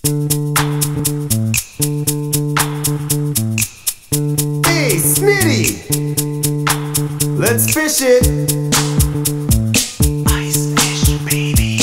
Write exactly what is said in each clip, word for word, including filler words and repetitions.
Hey, Smitty! Let's fish it! Ice fish, baby.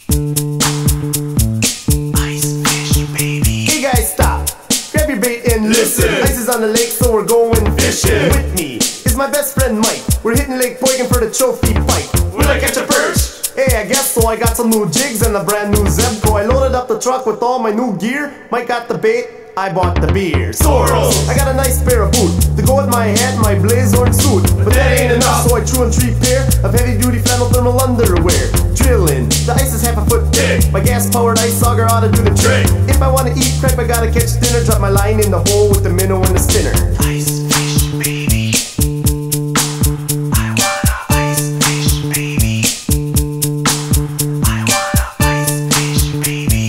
Ice fish, baby. Hey guys, stop! Grab your bait and listen! Ice is on the lake, so we're going fishing! With me is my best friend Mike. We're hitting Lake Boygan for the trophy fight. Will I catch a perch? Hey, I guess so. I got some new jigs and a brand new Zebco. I loaded up the truck with all my new gear. Mike got the bait, I bought the beer. Soros! I got a nice pair of boots to go with my hat and my blazer and suit. But that ain't enough, so I threw in three pair of heavy duty flannel thermal underwear. Drilling, the ice is half a foot thick. My gas powered ice auger ought to do the trick. If I wanna eat crap, I gotta catch dinner. Drop my line in the hole with the minnow and the spinner. Ice fish, baby. I wanna ice fish, baby. I wanna ice fish, baby.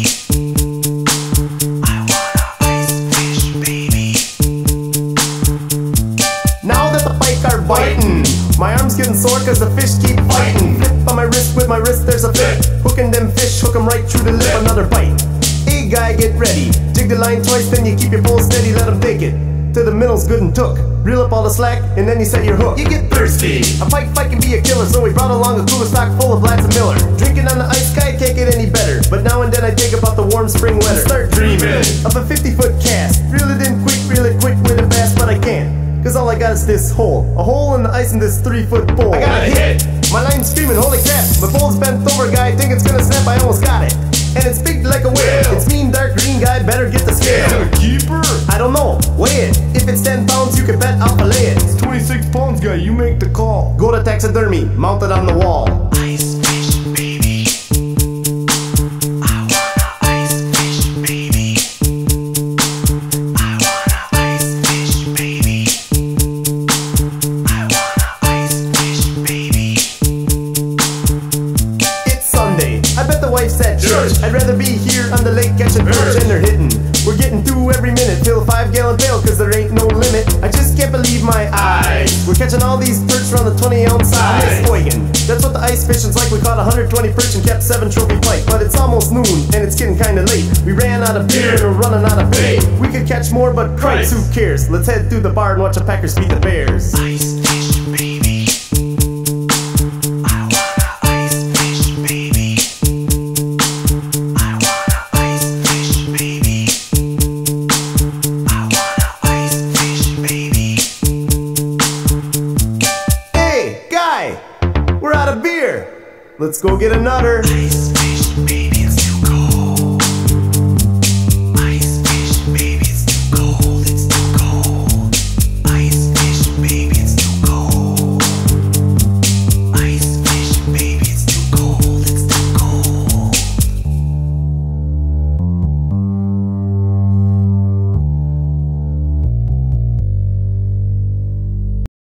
I wanna ice fish, baby. Now that the pike are biting, my arm's getting sore cause the fish keep fighting. Flip on my wrist, with my wrist there's a flip. Hooking them fish, hook 'em right through the lip. Another bite. Hey guy, get ready. Jig the line twice, then you keep your pole steady. Let 'em take it till the minnow's good and took. Reel up all the slack, and then you set your hook. You get thirsty. A pike fight can be a killer, so we brought along a cooler stock full of Lads and Miller. Drinking on the ice, guy can't get any better. But now and then I think about the warm spring weather. Start dreaming of a fifty foot cast. Reel it in quick, reel it quick with a bass, but I can't. Cause all I got is this hole. A hole in the ice in this three foot bowl. I got a hit! My line's screaming, holy crap. My pole's bent over, guy, I think it's gonna snap. I almost got it. And it's big like a whale. Whale. It's mean, dark green, guy, better get the scale. A keeper? I don't know, weigh it. If it's ten pounds, you can bet I'll fillet it. It's twenty-six pounds, guy, you make the call. Go to taxidermy, mount it on the wall. Ice fish, baby. I wanna ice fish, baby. I wanna ice fish, baby. I wanna ice fish, baby. It's Sunday, I bet the wife's at church. Church. I'd rather be here on the lake catching perch. Perch. And they're hitting. We're getting through every minute. Fill a five gallon pail cause there ain't no limit. I just can't believe my eyes. We're catching all these perch around the twenty ounce size. Nice. Boygan. That's what the ice fishing's like. We caught one hundred twenty perch and kept seven trophy pike. But it's almost noon and it's getting kinda late. We ran out of beer and we're running out of bait. We could catch more, but Christ, who cares? Let's head through the bar and watch the Packers beat the Bears. Ice fish, baby. I wanna ice fish, baby. I wanna ice fish, baby. I wanna ice fish, baby. Hey, guy, we're out of beer. Let's go get a nutter. Ice fish.